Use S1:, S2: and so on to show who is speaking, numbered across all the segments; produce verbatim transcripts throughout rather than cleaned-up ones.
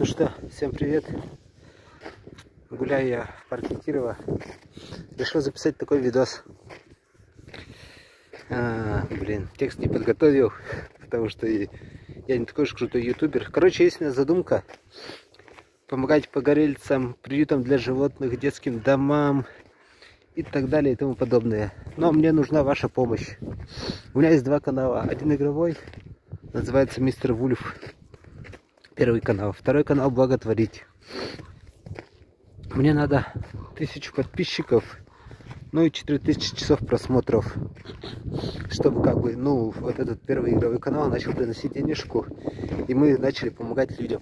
S1: Ну что, всем привет. Гуляю я в парке Кирова. Решил записать такой видос. А, блин, текст не подготовил, потому что я не такой же крутой ютубер. Короче, есть у меня задумка помогать погорельцам, приютам для животных, детским домам и так далее и тому подобное. Но мне нужна ваша помощь. У меня есть два канала. Один игровой, называется Мистер Вульф. Первый канал. Второй канал благотворить. Мне надо тысячу подписчиков, ну и четыре тысячи часов просмотров, чтобы как бы, ну, вот этот первый игровой канал начал приносить денежку, и мы начали помогать людям.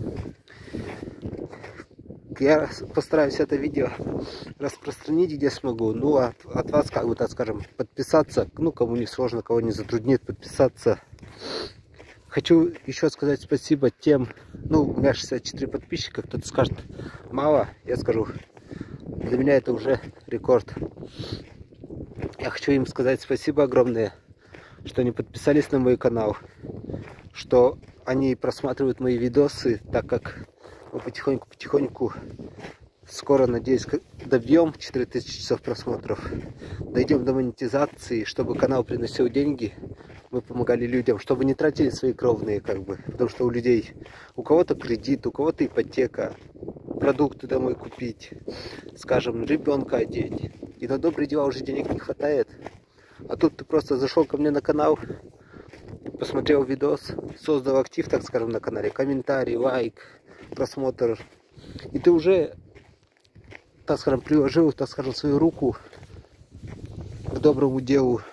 S1: Я постараюсь это видео распространить где смогу. Ну, а от вас, как бы, так скажем, подписаться, ну, кому не сложно, кого не затруднит подписаться. Хочу еще сказать спасибо тем, ну, у меня шестьдесят четыре подписчика, кто-то скажет мало, я скажу, для меня это уже рекорд. Я хочу им сказать спасибо огромное, что они подписались на мой канал, что они просматривают мои видосы, так как мы потихоньку-потихоньку скоро, надеюсь, добьем четыре тысячи часов просмотров, дойдем до монетизации, чтобы канал приносил деньги. Мы помогали людям, чтобы не тратили свои кровные, как бы, потому что у людей, у кого-то кредит, у кого-то ипотека, продукты домой купить, скажем, ребенка одеть. И на добрые дела уже денег не хватает. А тут ты просто зашел ко мне на канал, посмотрел видос, создал актив, так скажем, на канале, комментарий, лайк, просмотр. И ты уже, так скажем, приложил, так скажем, свою руку к доброму делу.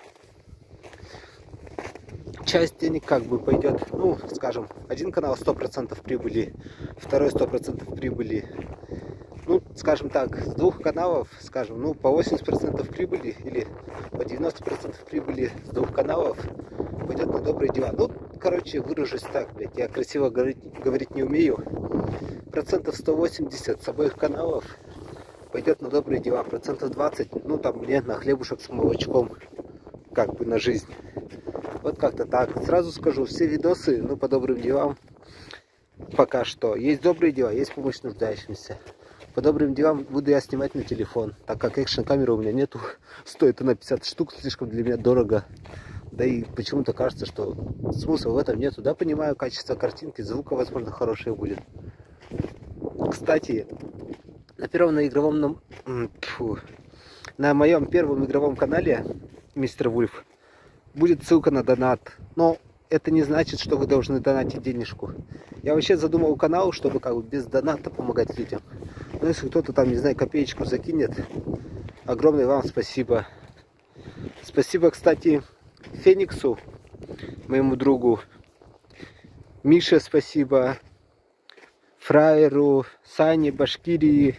S1: Часть денег как бы пойдет, ну, скажем, один канал сто процентов прибыли, второй сто процентов прибыли. Ну, скажем так, с двух каналов, скажем, ну, по восемьдесят процентов прибыли или по девяносто процентов прибыли с двух каналов пойдет на добрые дела. Ну, короче, выражусь так, блядь, я красиво говорить, говорить не умею. Процентов сто восемьдесят с обоих каналов пойдет на добрые дела, процентов двадцать, ну, там, мне на хлебушек с молочком, как бы на жизнь. Вот как-то так. Сразу скажу, все видосы, ну, по добрым делам, пока что. Есть добрые дела, есть помощь нуждающимся. По добрым делам буду я снимать на телефон, так как экшн-камеры у меня нету. Стоит она пятьдесят штук, слишком для меня дорого. Да и почему-то кажется, что смысла в этом нету. Да, понимаю, качество картинки, звука, возможно, хорошее будет. Кстати, на первом на игровом... Фу, на моем первом игровом канале, Мистер Вульф, будет ссылка на донат, но это не значит, что вы должны донатить денежку. Я вообще задумал канал, чтобы как бы без доната помогать людям. Но если кто-то там, не знаю, копеечку закинет, огромное вам спасибо. Спасибо, кстати, Фениксу, моему другу, Мише спасибо, Фраеру, Сане, Башкирии.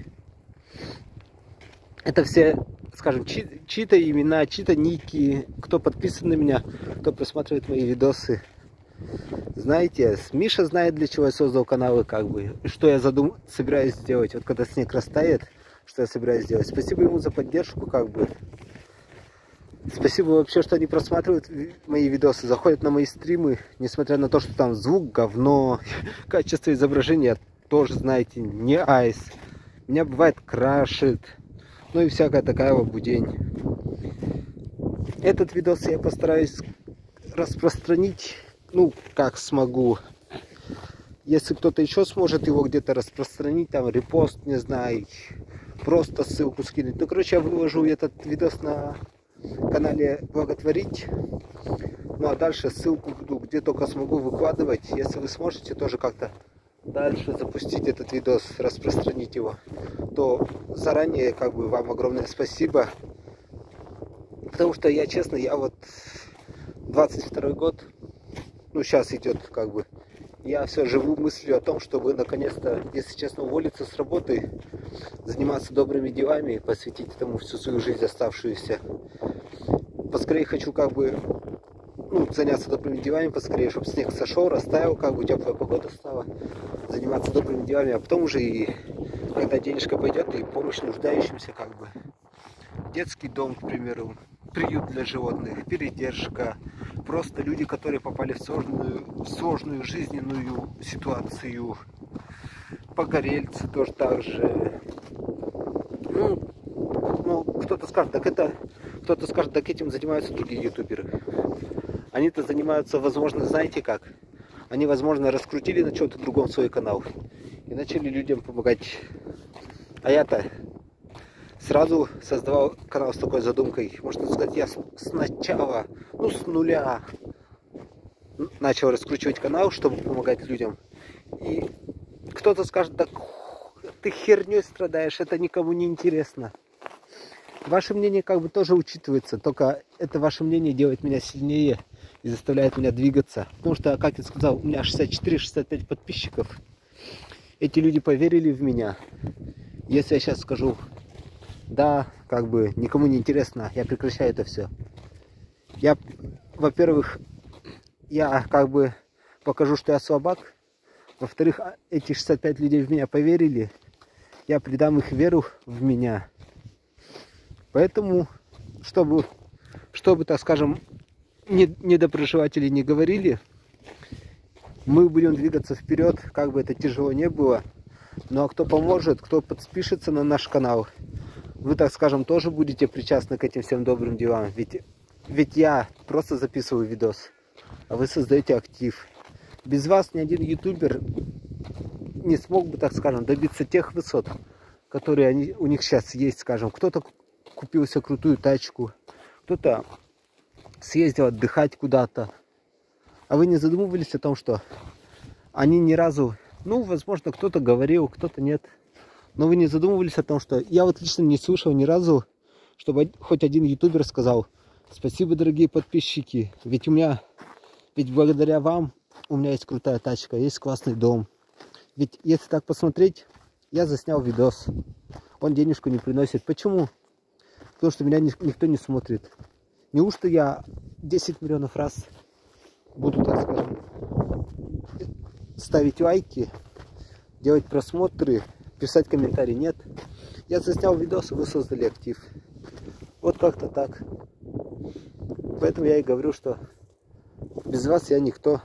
S1: Это все, скажем, чьи- чьи-то имена, чьи-то ники, кто подписан на меня, кто просматривает мои видосы. Знаете, Миша знает, для чего я создал каналы, как бы, и что я задум... собираюсь сделать. Вот когда снег растает, что я собираюсь сделать. Спасибо ему за поддержку, как бы. Спасибо вообще, что они просматривают мои видосы, заходят на мои стримы, несмотря на то, что там звук говно, качество изображения тоже, знаете, не айс. Меня бывает крашит. Ну и всякая такая вот будень. Этот видос я постараюсь распространить, ну, как смогу. Если кто-то еще сможет его где-то распространить, там, репост, не знаю, просто ссылку скинуть. Ну, короче, я выложу этот видос на канале благотворить. Ну, а дальше ссылку буду где только смогу выкладывать. Если вы сможете тоже как-то дальше запустить этот видос, распространить его, то заранее как бы вам огромное спасибо. Потому что я, честно, я вот двадцать второй год, ну, сейчас идет как бы, я все живу мыслью о том, чтобы наконец-то, если честно, уволиться с работы, заниматься добрыми делами, посвятить этому всю свою жизнь оставшуюся. Поскорее хочу как бы, ну, заняться добрыми делами поскорее, чтобы снег сошел, растаял, как бы теплая погода стала, заниматься добрыми делами, а потом уже и когда денежка пойдет, и помощь нуждающимся, как бы, детский дом, к примеру, приют для животных, передержка, просто люди, которые попали в сложную, в сложную жизненную ситуацию, погорельцы тоже так же. Ну, ну кто-то скажет, так это, кто-то скажет, так этим занимаются другие ютуберы. Они-то занимаются, возможно, знаете как? Они, возможно, раскрутили на чем-то другом свой канал и начали людям помогать. А я-то сразу создавал канал с такой задумкой. Можно сказать, я сначала, ну с нуля, начал раскручивать канал, чтобы помогать людям. И кто-то скажет, так ты херней страдаешь, это никому не интересно. Ваше мнение как бы тоже учитывается, только это ваше мнение делает меня сильнее и заставляет меня двигаться. Потому что, как я сказал, у меня шестьдесят четыре — шестьдесят пять подписчиков. Эти люди поверили в меня. Если я сейчас скажу, да, как бы никому не интересно, я прекращаю это все. Я, во-первых, я как бы покажу, что я слабак. Во-вторых, эти шестьдесят пять людей в меня поверили. Я придам их веру в меня. Поэтому, чтобы, чтобы так скажем, недоброжелатели не говорили, мы будем двигаться вперед, как бы это тяжело не было. Ну а кто поможет, кто подпишется на наш канал, вы, так скажем, тоже будете причастны к этим всем добрым делам. Ведь, ведь я просто записываю видос, а вы создаете актив. Без вас ни один ютубер не смог бы, так скажем, добиться тех высот, которые они, у них сейчас есть, скажем. Кто-то купил себе крутую тачку, кто-то съездил отдыхать куда-то. А вы не задумывались о том, что они ни разу, ну, возможно, кто-то говорил, кто-то нет. Но вы не задумывались о том, что я вот лично не слышал ни разу, чтобы хоть один ютубер сказал: спасибо, дорогие подписчики, ведь у меня, ведь благодаря вам у меня есть крутая тачка, есть классный дом. Ведь если так посмотреть, я заснял видос, он денежку не приносит. Почему? Потому что меня никто не смотрит. Неужто я десять миллионов раз буду, так скажем, ставить лайки, делать просмотры, писать комментарии? Нет. Я заснял видос, и вы создали актив. Вот как-то так. Поэтому я и говорю, что без вас я никто.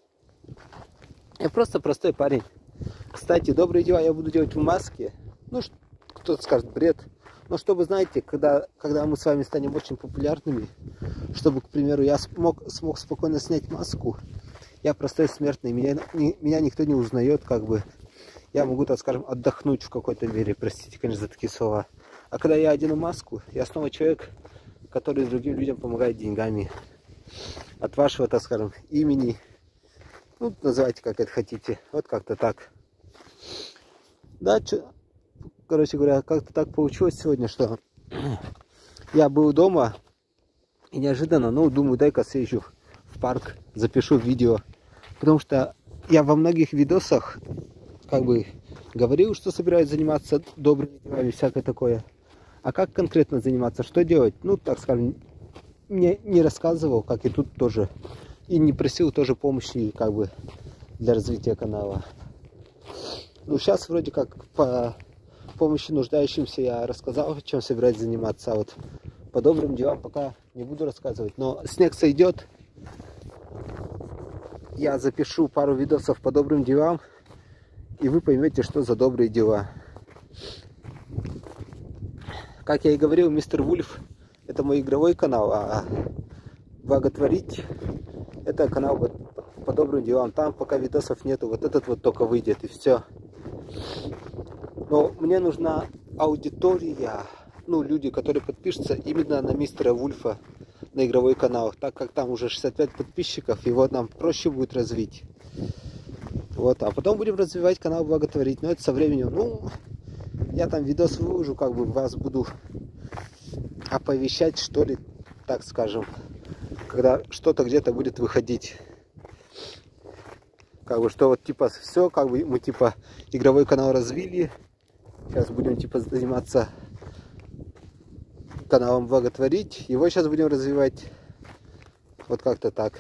S1: Я просто простой парень. Кстати, добрые дела я буду делать в маске. Ну, кто-то скажет, бред. Но чтобы, знаете, когда, когда мы с вами станем очень популярными, чтобы, к примеру, я смог, смог спокойно снять маску, я простой смертный, меня, не, меня никто не узнает, как бы. Я могу, так скажем, отдохнуть в какой-то мере, простите, конечно, за такие слова. А когда я одену маску, я снова человек, который другим людям помогает деньгами. От вашего, так скажем, имени, ну, называйте как это хотите, вот как-то так. Да, чё... Короче говоря, как-то так получилось сегодня, что я был дома и неожиданно, ну, думаю, дай-ка съезжу в парк, запишу видео. Потому что я во многих видосах как бы говорил, что собираюсь заниматься добрыми делами, всякое такое. А как конкретно заниматься, что делать? Ну, так скажем, не, не рассказывал, как и тут тоже. И не просил тоже помощи, как бы, для развития канала. Ну, сейчас вроде как по помощи нуждающимся я рассказал, чем собираюсь заниматься. А вот по добрым делам пока не буду рассказывать. Но снег сойдет, я запишу пару видосов по добрым делам, и вы поймете, что за добрые дела. Как я и говорил, мистер Вульф — это мой игровой канал, а благотворить — это канал по, по добрым делам. Там пока видосов нету, вот этот вот только выйдет, и все. Но мне нужна аудитория, ну, люди, которые подпишутся именно на мистера Вульфа, на игровой канал, так как там уже шестьдесят пять подписчиков, его нам проще будет развить. Вот, а потом будем развивать канал благотворить, но это со временем. Ну, я там видос выложу, как бы вас буду оповещать, что ли, так скажем, когда что-то где-то будет выходить. Как бы, что вот, типа, все, как бы, мы, типа, игровой канал развили. Сейчас будем, типа, заниматься каналом благотворить. Его сейчас будем развивать. Вот как-то так.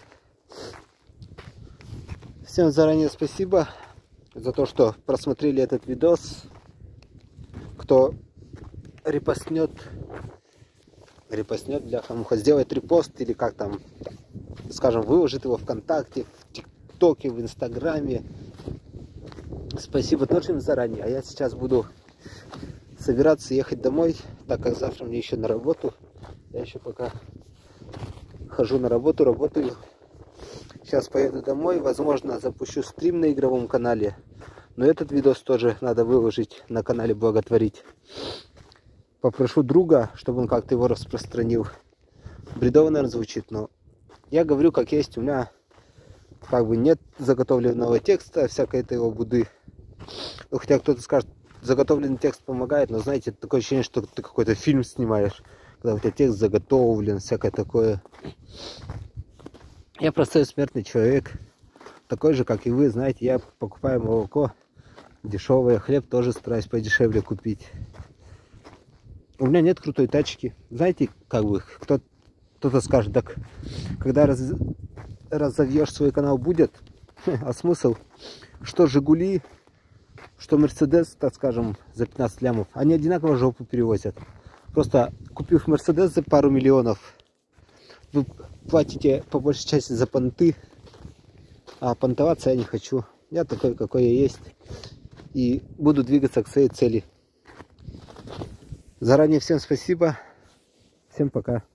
S1: Всем заранее спасибо за то, что просмотрели этот видос. Кто репостнет, репостнет, бляха-муха, сделает репост или как там, скажем, выложит его ВКонтакте, в ТикТоке, в Инстаграме. Спасибо тоже им заранее. А я сейчас буду собираться ехать домой, так как завтра мне еще на работу. Я еще пока хожу на работу, работаю. Сейчас поеду домой, возможно, запущу стрим на игровом канале. Но этот видос тоже надо выложить на канале Благотворить. Попрошу друга, чтобы он как-то его распространил. Бредово, наверное, звучит, но я говорю как есть. У меня как бы нет заготовленного текста, всякой этой обуды. Ну, хотя кто-то скажет, заготовленный текст помогает, но знаете, такое ощущение, что ты какой-то фильм снимаешь, когда у тебя текст заготовлен, всякое такое. Я простой смертный человек, такой же, как и вы, знаете, я покупаю молоко дешевое, хлеб тоже стараюсь подешевле купить. У меня нет крутой тачки. Знаете, как бы, кто-то скажет, так, когда раз, разовьешь свой канал, будет, а смысл, что Жигули, что Мерседес, так скажем, за пятнадцать лямов, они одинаково жопу перевозят. Просто купив Мерседес за пару миллионов, вы платите по большей части за понты, а понтоваться я не хочу. Я такой, какой я есть, и буду двигаться к своей цели. Заранее всем спасибо, всем пока.